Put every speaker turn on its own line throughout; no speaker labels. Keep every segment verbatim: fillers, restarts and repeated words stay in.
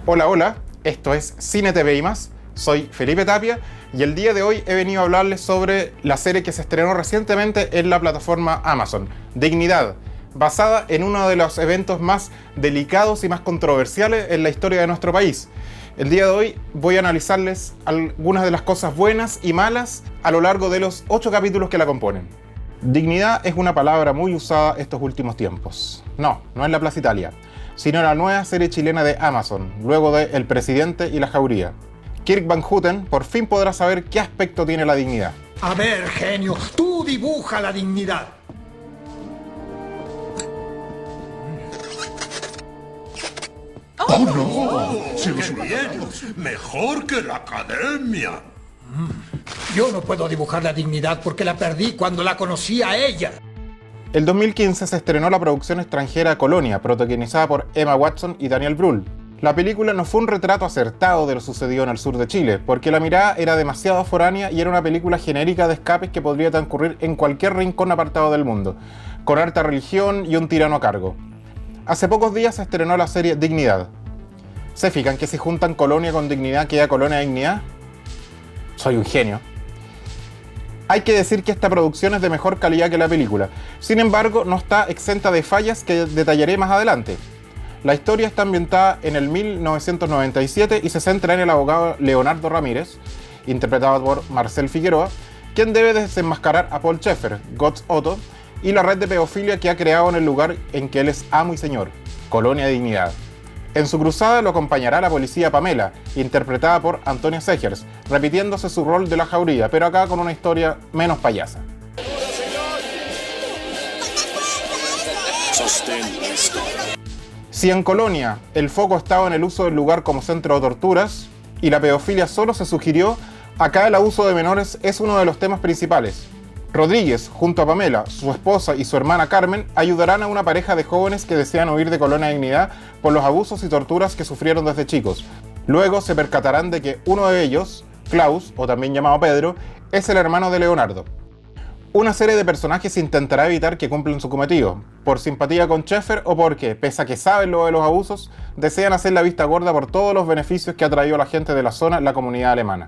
Hola, hola, esto es Cine T V y más, soy Felipe Tapia y el día de hoy he venido a hablarles sobre la serie que se estrenó recientemente en la plataforma Amazon, Dignidad, basada en uno de los eventos más delicados y más controversiales en la historia de nuestro país. El día de hoy voy a analizarles algunas de las cosas buenas y malas a lo largo de los ocho capítulos que la componen. Dignidad es una palabra muy usada estos últimos tiempos. No, no es la Plaza Italia, sino la nueva serie chilena de Amazon, luego de El Presidente y la Jauría. Kirk Van Houten por fin podrá saber qué aspecto tiene la dignidad.
A ver, genio, tú dibuja la dignidad.
¡Oh, no! ¡Sí, qué bien! ¡Mejor que la academia!
Yo no puedo dibujar la dignidad porque la perdí cuando la conocí a ella.
El dos mil quince se estrenó la producción extranjera Colonia, protagonizada por Emma Watson y Daniel Brühl. La película no fue un retrato acertado de lo sucedido en el sur de Chile, porque la mirada era demasiado foránea y era una película genérica de escapes que podría transcurrir en cualquier rincón apartado del mundo, con harta religión y un tirano a cargo. Hace pocos días se estrenó la serie Dignidad. ¿Se fijan que si juntan Colonia con Dignidad queda Colonia Dignidad? Soy un genio. Hay que decir que esta producción es de mejor calidad que la película. Sin embargo, no está exenta de fallas que detallaré más adelante. La historia está ambientada en el mil novecientos noventa y siete y se centra en el abogado Leonardo Ramírez, interpretado por Marcel Figueroa, quien debe desenmascarar a Paul Schaeffer, Götz Otto, y la red de pedofilia que ha creado en el lugar en que él es amo y señor, Colonia Dignidad. En su cruzada lo acompañará la policía Pamela, interpretada por Antonia Segers, repitiéndose su rol de la Jauría, pero acá con una historia menos payasa. Si en Colonia el foco estaba en el uso del lugar como centro de torturas y la pedofilia solo se sugirió, acá el abuso de menores es uno de los temas principales. Rodríguez, junto a Pamela, su esposa y su hermana Carmen, ayudarán a una pareja de jóvenes que desean huir de Colonia Dignidad por los abusos y torturas que sufrieron desde chicos. Luego se percatarán de que uno de ellos, Klaus, o también llamado Pedro, es el hermano de Leonardo. Una serie de personajes intentará evitar que cumplan su cometido, por simpatía con Schaeffer o porque, pese a que saben lo de los abusos, desean hacer la vista gorda por todos los beneficios que ha traído a la gente de la zona la comunidad alemana.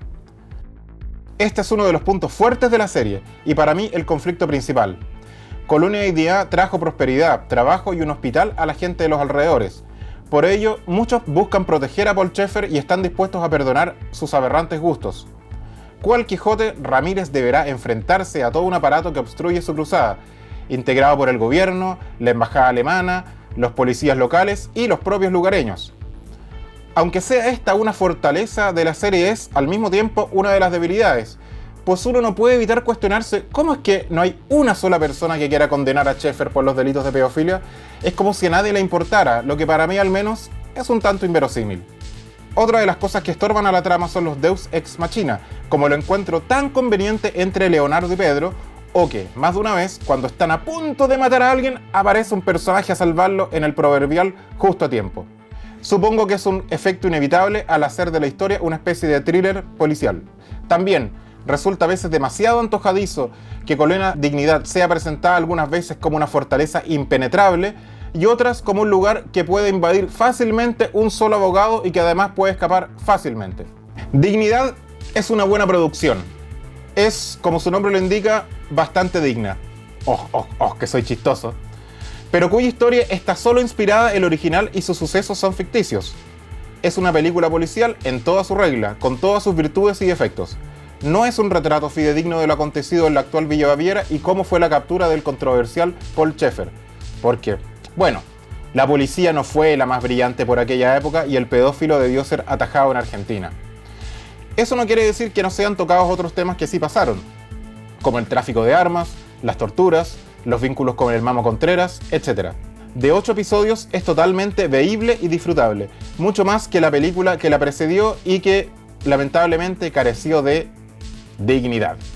Este es uno de los puntos fuertes de la serie, y para mí el conflicto principal. Colonia Dignidad trajo prosperidad, trabajo y un hospital a la gente de los alrededores. Por ello, muchos buscan proteger a Paul Schaeffer y están dispuestos a perdonar sus aberrantes gustos. Cual Quijote, Ramírez deberá enfrentarse a todo un aparato que obstruye su cruzada, integrado por el gobierno, la embajada alemana, los policías locales y los propios lugareños. Aunque sea esta una fortaleza de la serie, es al mismo tiempo una de las debilidades, pues uno no puede evitar cuestionarse cómo es que no hay una sola persona que quiera condenar a Schaeffer por los delitos de pedofilia. Es como si a nadie le importara, lo que para mí al menos es un tanto inverosímil. Otra de las cosas que estorban a la trama son los Deus Ex Machina, como lo encuentro tan conveniente entre Leonardo y Pedro, o que, más de una vez, cuando están a punto de matar a alguien, aparece un personaje a salvarlo en el proverbial justo a tiempo. Supongo que es un efecto inevitable al hacer de la historia una especie de thriller policial. También resulta a veces demasiado antojadizo que Colonia Dignidad sea presentada algunas veces como una fortaleza impenetrable y otras como un lugar que puede invadir fácilmente un solo abogado y que además puede escapar fácilmente. Dignidad es una buena producción. Es, como su nombre lo indica, bastante digna. Oh, oh, oh, que soy chistoso. Pero cuya historia está solo inspirada en el original y sus sucesos son ficticios. Es una película policial en toda su regla, con todas sus virtudes y defectos. No es un retrato fidedigno de lo acontecido en la actual Villa Baviera y cómo fue la captura del controversial Paul Schaeffer. Porque, bueno, la policía no fue la más brillante por aquella época y el pedófilo debió ser atajado en Argentina. Eso no quiere decir que no sean tocados otros temas que sí pasaron, como el tráfico de armas, las torturas, los vínculos con el Mamo Contreras, etcétera. De ocho episodios es totalmente veíble y disfrutable, mucho más que la película que la precedió y que lamentablemente careció de dignidad.